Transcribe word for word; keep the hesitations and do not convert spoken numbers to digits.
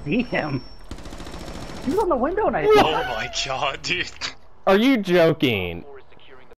see him. He was on the window and I. Oh my god, dude. Are you joking?